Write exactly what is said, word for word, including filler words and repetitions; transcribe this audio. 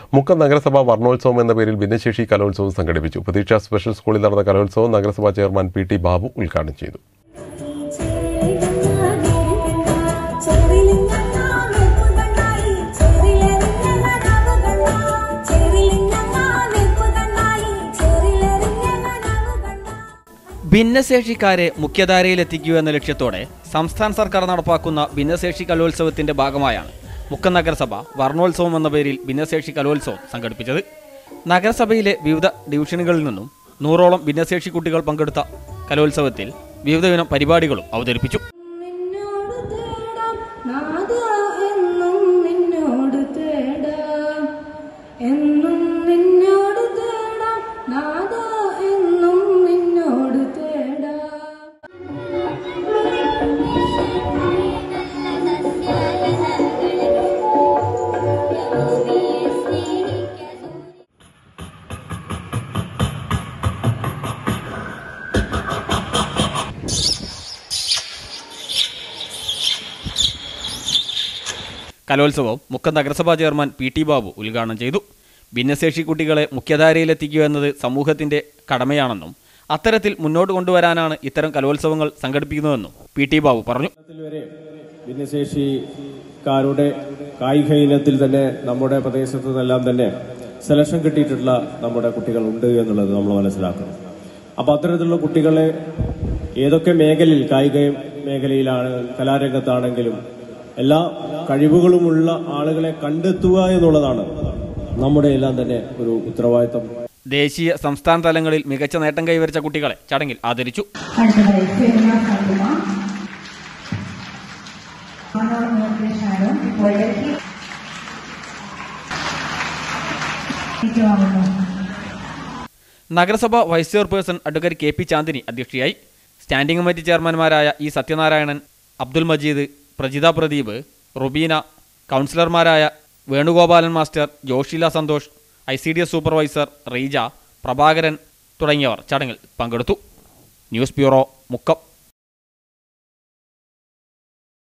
മുക്കം നഗരസഭ വർണ്ണോത്സവം എന്ന പേരിൽ ഭിന്നശേഷി കലോത്സവം സംഘടിപ്പിച്ചു. പ്രതീക്ഷ സ്പെഷ്യൽ സ്കൂളിൽ നടന്ന കലോത്സവം നഗരസഭാ ചെയർമാൻ പി ടി ബാബു ഉദ്ഘാടനം ചെയ്തു. ഭിന്നശേഷിക്കാരെ മുഖ്യധാരയിലെത്തിക്കുക എന്ന ലക്ഷ്യത്തോടെ സംസ്ഥാന സർക്കാർ നടപ്പാക്കുന്ന ഭിന്നശേഷി കലോത്സവത്തിന്റെ ഭാഗമായാണ് മുക്കം നഗരസഭ വർണ്ണോത്സവം എന്ന പേരിൽ ഭിന്നശേഷി കലോത്സവം സംഘടിപ്പിച്ചത്. നഗരസഭയിലെ വിവിധ ഡിവിഷനുകളിൽ നിന്നും നൂറോളം ഭിന്നശേഷി കുട്ടികൾ പങ്കെടുത്ത കലോത്സവത്തിൽ വിവിധയിനം പരിപാടികളും അവതരിപ്പിച്ചു. കലോത്സവം മുക്കം നഗരസഭാ ചെയർമാൻ പി ടി ബാബു ഉദ്ഘാടനം ചെയ്തു. ഭിന്നശേഷി കുട്ടികളെ മുഖ്യധാരയിലെത്തിക്കുക എന്നത് സമൂഹത്തിന്റെ കടമയാണെന്നും അത്തരത്തിൽ മുന്നോട്ട് കൊണ്ടുവരാനാണ് ഇത്തരം കലോത്സവങ്ങൾ സംഘടിപ്പിക്കുന്നതെന്നും പി ടി ബാബു പറഞ്ഞു. ഭിന്നശേഷിക്കാരുടെ കായിക ഇനത്തിൽ തന്നെ നമ്മുടെ പ്രദേശത്തു നിന്നെല്ലാം തന്നെ സെലക്ഷൻ കിട്ടിയിട്ടുള്ള നമ്മുടെ കുട്ടികളുണ്ട് എന്നുള്ളത് നമ്മൾ മനസ്സിലാക്കണം. അപ്പോൾ അത്തരത്തിലുള്ള കുട്ടികളെ ഏതൊക്കെ മേഖലയിൽ, കായിക മേഖലയിലാണ്, കലാരംഗത്താണെങ്കിലും എല്ലാ കഴിവുകളുമുള്ള ആളുകളെ കണ്ടെത്തുക എന്നുള്ളതാണ് നമ്മുടെ എല്ലാം തന്നെ ഒരു ഉത്തരവാദിത്തം. ദേശീയ സംസ്ഥാന തലങ്ങളിൽ മികച്ച നേട്ടം കൈവരിച്ച കുട്ടികളെ ചടങ്ങിൽ ആദരിച്ചു. നഗരസഭ vice chairperson advocate K P Chandini അധ്യക്ഷയായി. സ്റ്റാൻഡിംഗ് കമ്മിറ്റി ചെയർമാൻമാരായ ഇ സത്യനാരായണൻ, അബ്ദുൽ മജീദ്, പ്രജിത പ്രദീപ്, റുബീന, കൗൺസിലർമാരായ Venugopalan master, Joshila Santhosh, I C D S supervisor Reeja, Prabhakaran തുടങ്ങിയവർ ചടങ്ങിൽ പങ്കെടുത്തു. News bureau, Mukkam.